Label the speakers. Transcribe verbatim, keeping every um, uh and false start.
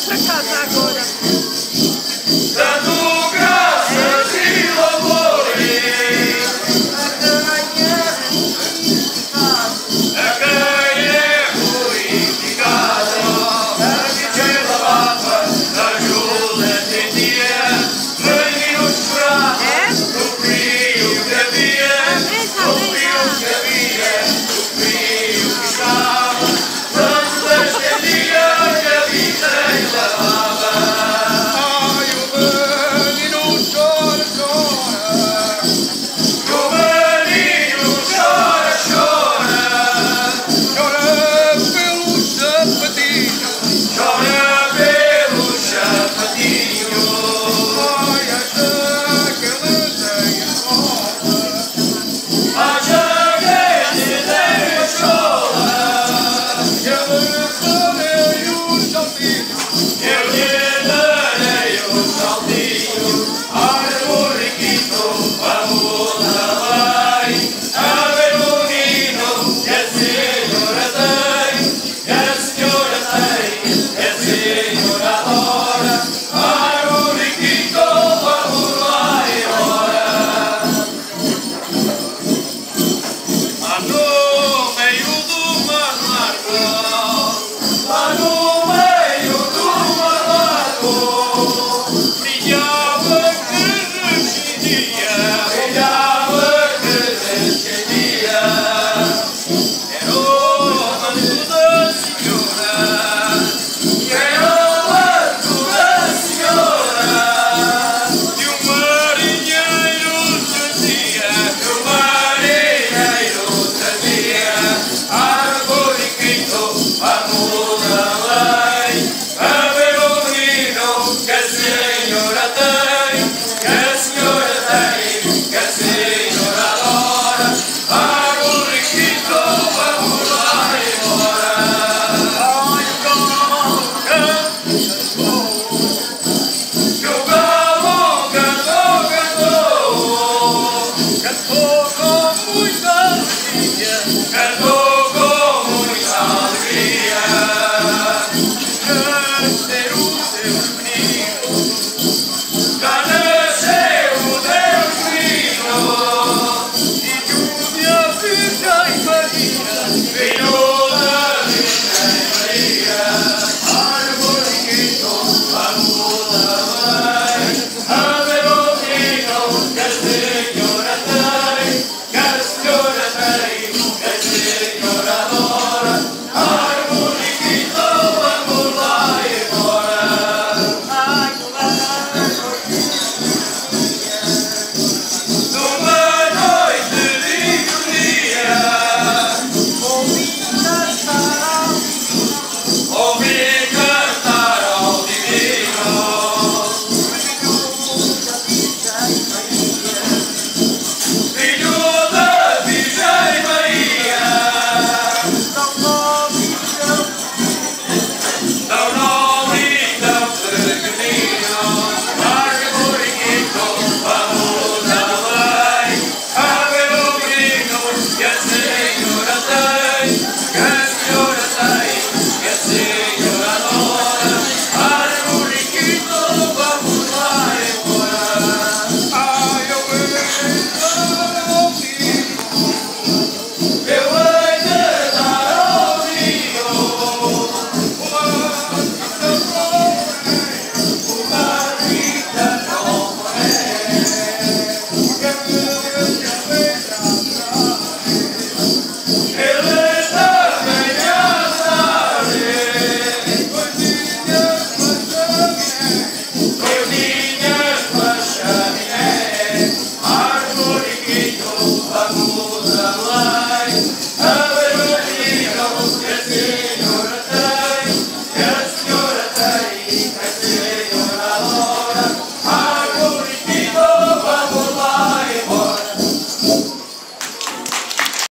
Speaker 1: pra casa agora.
Speaker 2: Dando graças e louvores a quem é glorificado, a que te lavava na juventude dia, venho chorar no frio que havia, no frio que havia, no frio que estava, tanto estendia que a vida lavava. Ai, o menino chora, chora, o menino chora, chora, chora pelos sapatinhos, chora pelos sapatinhos. Ai, acha que ele tem a escola, acha que ele tem a escola, que ele tem os saltinhos, que ele darei os saltinhos. Ai, burriquito, vamos lá, vai, a ver o menino que a senhora tem, que a senhora tem, que a senhora adora. Ai, burriquito, vamos lá embora. Lá no meio do mar largo, lá no meio do mar largo, brilhava que rescendia, brilhava que rescendia. Era o manto da senhora, era o manto da senhora, e o marinheiro trazia, e o marinheiro trazia. Ai, burriquito, vamos